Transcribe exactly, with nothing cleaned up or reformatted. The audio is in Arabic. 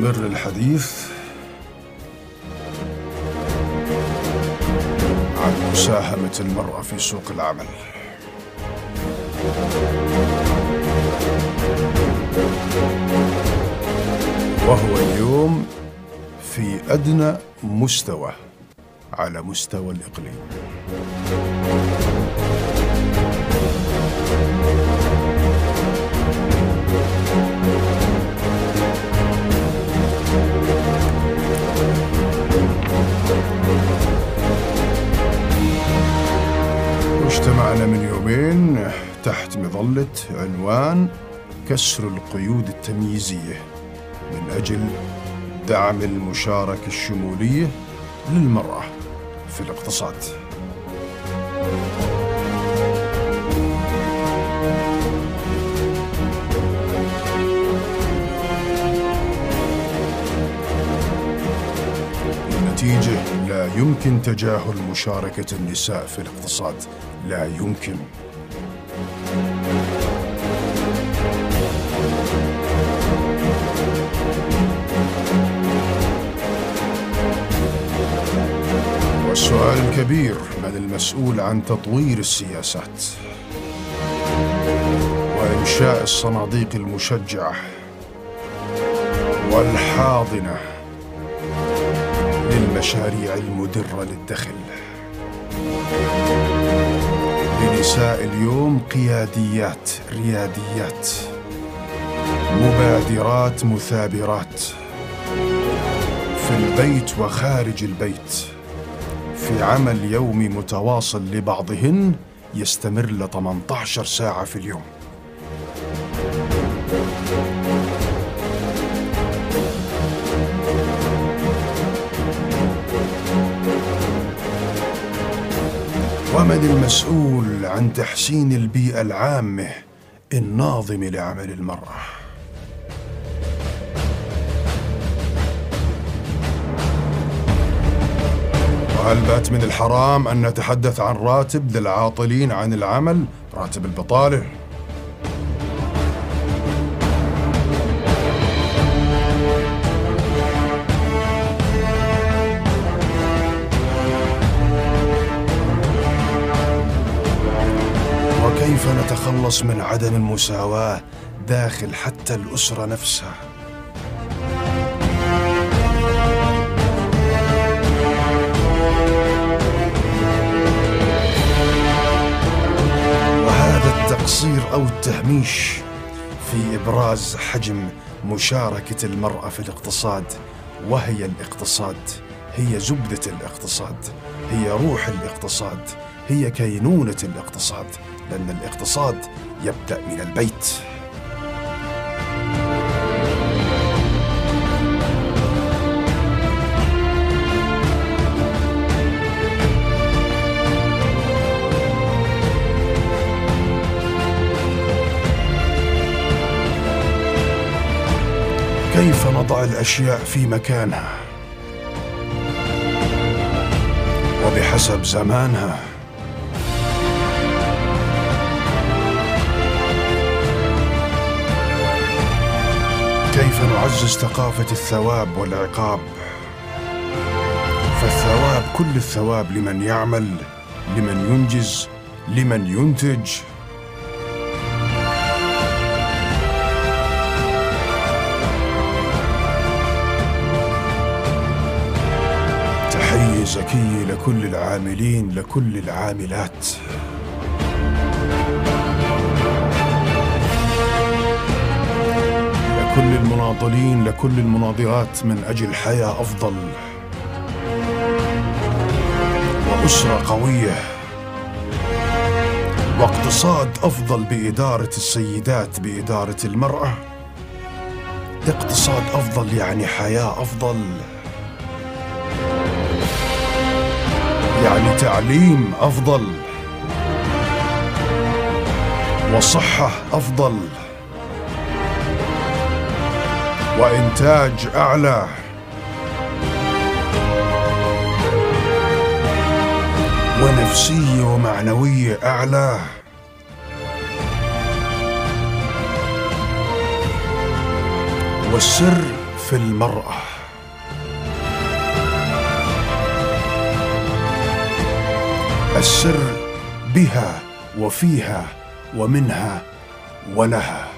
نستمر الحديث عن مساهمة المرأة في سوق العمل. وهو اليوم في أدنى مستوى على مستوى الإقليم. واجتمعنا من يومين تحت مظلة عنوان كسر القيود التمييزية من أجل دعم المشاركة الشمولية للمرأة في الاقتصاد. النتيجة لا يمكن تجاهل مشاركة النساء في الاقتصاد، لا يمكن. والسؤال الكبير: من المسؤول عن تطوير السياسات وإنشاء الصناديق المشجعة والحاضنة للمشاريع المدرة للدخل لنساء اليوم؟ قياديات، رياديات، مبادرات، مثابرات في البيت وخارج البيت، في عمل يومي متواصل لبعضهن يستمر ل ثمانية عشر ساعة في اليوم. ومن المسؤول عن تحسين البيئة العامة الناظمة لعمل المرأة؟ وهل بات من الحرام أن نتحدث عن راتب للعاطلين عن العمل، راتب البطالة؟ وكيف نتخلص من عدم المساواة داخل حتى الأسرة نفسها؟ التقصير أو التهميش في إبراز حجم مشاركة المرأة في الاقتصاد، وهي الاقتصاد، هي زبدة الاقتصاد، هي روح الاقتصاد، هي كينونة الاقتصاد، لأن الاقتصاد يبدأ من البيت. كيف نضع الأشياء في مكانها وبحسب زمانها؟ كيف نعزز ثقافة الثواب والعقاب؟ فالثواب، كل الثواب لمن يعمل، لمن ينجز، لمن ينتج. تحية زكية لكل العاملين، لكل العاملات. لكل المناضلين، لكل المناضلات من أجل حياة أفضل وأسرة قوية واقتصاد أفضل بإدارة السيدات، بإدارة المرأة. اقتصاد أفضل يعني حياة أفضل، يعني تعليم أفضل وصحة أفضل وإنتاج أعلى. ونفسية ومعنوية أعلى. والسر في المرأة. السر بها وفيها ومنها ولها.